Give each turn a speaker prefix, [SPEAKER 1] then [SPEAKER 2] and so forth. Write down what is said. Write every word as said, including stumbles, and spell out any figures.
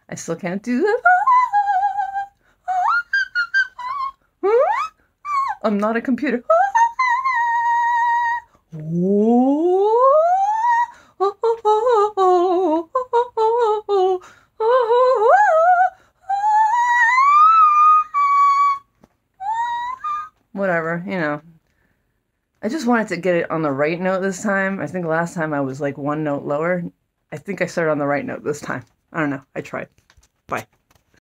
[SPEAKER 1] I still can't do that. I'm not a computer. Whatever, you know. I just wanted to get it on the right note this time. I think last time I was like one note lower. I think I started on the right note this time. I don't know. I tried. Bye.